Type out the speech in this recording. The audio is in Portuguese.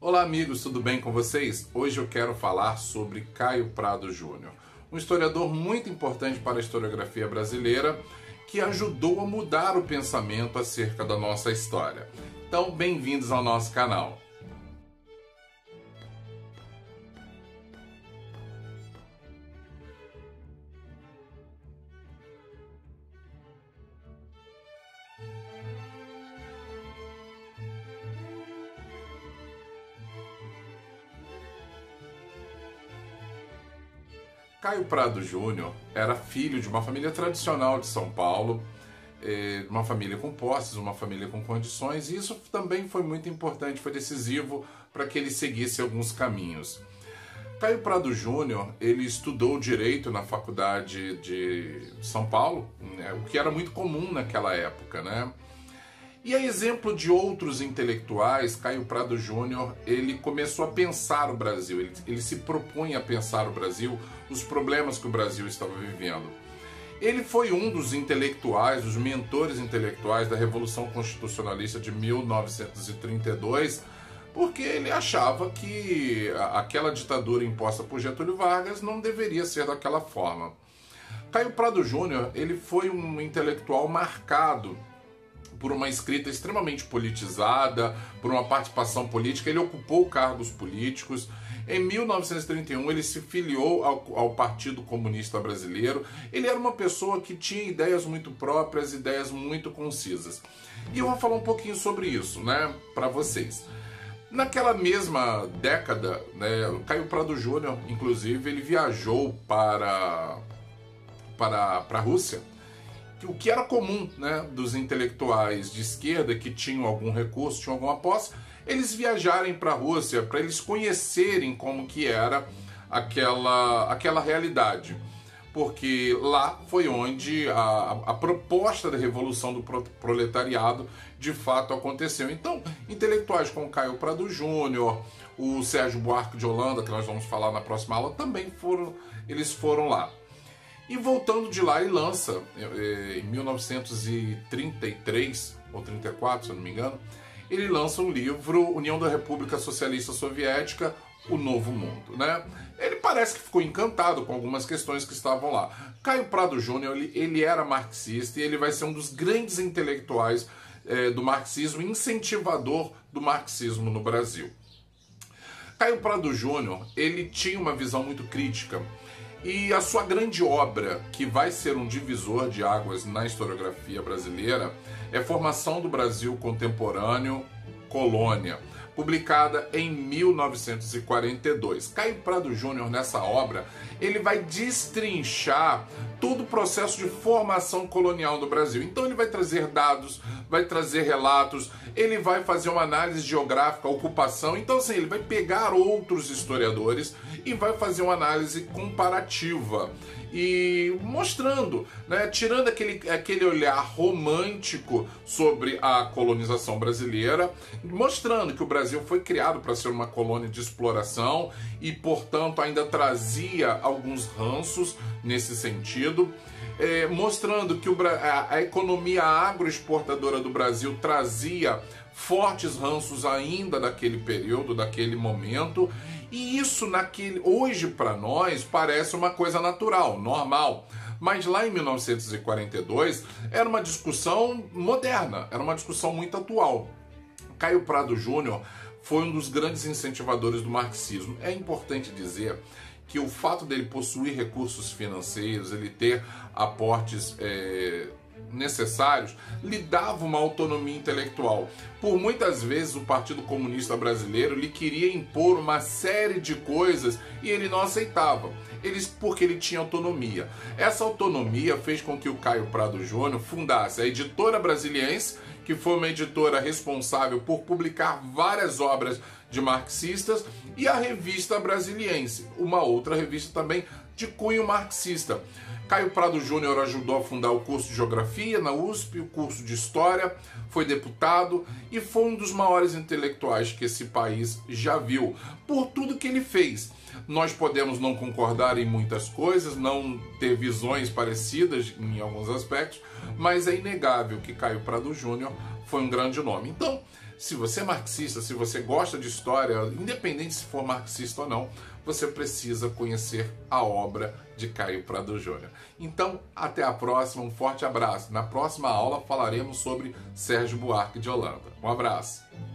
Olá amigos, tudo bem com vocês? Hoje eu quero falar sobre Caio Prado Júnior, um historiador muito importante para a historiografia brasileira que ajudou a mudar o pensamento acerca da nossa história. Então, bem-vindos ao nosso canal. Caio Prado Júnior era filho de uma família tradicional de São Paulo, uma família com posses, uma família com condições, e isso também foi muito importante, foi decisivo para que ele seguisse alguns caminhos. Caio Prado Júnior, ele estudou Direito na Faculdade de São Paulo, o que era muito comum naquela época, né? E a exemplo de outros intelectuais, Caio Prado Júnior, ele começou a pensar o Brasil, ele se propunha a pensar o Brasil, os problemas que o Brasil estava vivendo. Ele foi um dos intelectuais, dos mentores intelectuais da Revolução Constitucionalista de 1932, porque ele achava que aquela ditadura imposta por Getúlio Vargas não deveria ser daquela forma. Caio Prado Júnior, ele foi um intelectual marcado por uma escrita extremamente politizada, por uma participação política. Ele ocupou cargos políticos. Em 1931 ele se filiou ao Partido Comunista Brasileiro. Ele era uma pessoa que tinha ideias muito próprias, ideias muito concisas. E eu vou falar um pouquinho sobre isso, né, para vocês. Naquela mesma década, né, Caio Prado Júnior, inclusive, ele viajou para a Rússia, o que era comum, né, dos intelectuais de esquerda que tinham algum recurso, tinham alguma posse, eles viajarem para a Rússia para eles conhecerem como que era aquela realidade. Porque lá foi onde a proposta da Revolução do Proletariado de fato aconteceu. Então, intelectuais como Caio Prado Júnior, o Sérgio Buarque de Holanda, que nós vamos falar na próxima aula, também foram lá. E voltando de lá, ele lança, em 1933, ou 34, se eu não me engano, ele lança um livro, União da República Socialista Soviética, O Novo Mundo, né? Ele parece que ficou encantado com algumas questões que estavam lá. Caio Prado Júnior, ele era marxista e ele vai ser um dos grandes intelectuais do marxismo, incentivador do marxismo no Brasil. Caio Prado Júnior, ele tinha uma visão muito crítica. E a sua grande obra, que vai ser um divisor de águas na historiografia brasileira, é Formação do Brasil Contemporâneo, Colônia, publicada em 1942. Caio Prado Júnior, nessa obra, ele vai destrinchar todo o processo de formação colonial do Brasil. Então ele vai trazer dados, vai trazer relatos, ele vai fazer uma análise geográfica, ocupação. Então assim, ele vai pegar outros historiadores e vai fazer uma análise comparativa e mostrando, né, tirando aquele olhar romântico sobre a colonização brasileira, mostrando que o Brasil foi criado para ser uma colônia de exploração e, portanto, ainda trazia alguns ranços nesse sentido, mostrando que a economia agroexportadora do Brasil trazia fortes ranços ainda daquele período, daquele momento. E isso hoje para nós parece uma coisa natural, normal. Mas lá em 1942 era uma discussão moderna, era uma discussão muito atual. Caio Prado Júnior foi um dos grandes incentivadores do marxismo. É importante dizer que o fato dele possuir recursos financeiros, ele ter aportes necessários, lhe dava uma autonomia intelectual. Por muitas vezes o Partido Comunista Brasileiro lhe queria impor uma série de coisas e ele não aceitava, porque ele tinha autonomia. Essa autonomia fez com que o Caio Prado Júnior fundasse a Editora Brasiliense, que foi uma editora responsável por publicar várias obras de marxistas, e a Revista Brasiliense, uma outra revista também de cunho marxista. Caio Prado Júnior ajudou a fundar o curso de Geografia na USP, o curso de História, foi deputado e foi um dos maiores intelectuais que esse país já viu, por tudo que ele fez. Nós podemos não concordar em muitas coisas, não ter visões parecidas em alguns aspectos, mas é inegável que Caio Prado Júnior foi um grande nome. Então, Se você é marxista, se você gosta de história, independente se for marxista ou não, você precisa conhecer a obra de Caio Prado Júnior. Então, até a próxima, um forte abraço. Na próxima aula falaremos sobre Sérgio Buarque de Holanda. Um abraço.